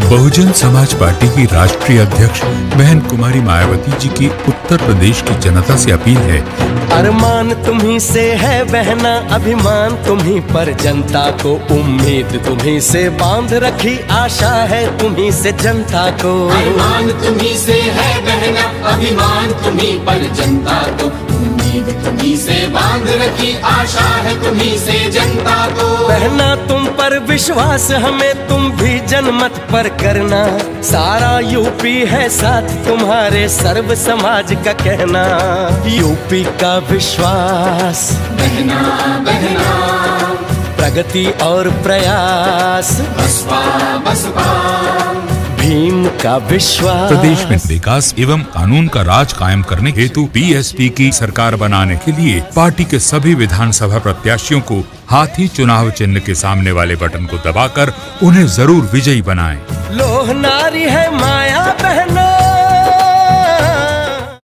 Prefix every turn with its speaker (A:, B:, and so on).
A: Bahujan Samaj party की राष्ट्रीय अध्यक्ष बहन कुमारी मायावती जी की उत्तर प्रदेश की जनता से अपील है।
B: अरमान तुम्ही से है बहना, अभिमान तुम्ही पर जनता को, उम्मीद तुम्ही से बांध रखी, आशा है तुम्ही से जनता को।
C: अरमान तुम्ही से है बहना, अभिमान तुम्ही पर जनता को, उम्मीद तुम्ही से बांध रखी, आशा है तुम्ही से जनता को।
B: बहना तुम पर विश्वास हमें, तुम भी जनमत पर करना, सारा यूपी है साथ तुम्हारे, सर्व समाज का कहना। यूपी का विश्वास
C: बहना बहना,
B: प्रगति और प्रयास,
C: बसपा बसपा,
B: भीम का विश्वास।
A: प्रदेश में विकास एवं कानून का राज कायम करने हेतु बीएसपी की सरकार बनाने के लिए पार्टी के सभी विधानसभा प्रत्याशियों को हाथी चुनाव चिन्ह के सामने वाले बटन को दबाकर उन्हें जरूर विजयी बनाएं।
B: लोह नारी है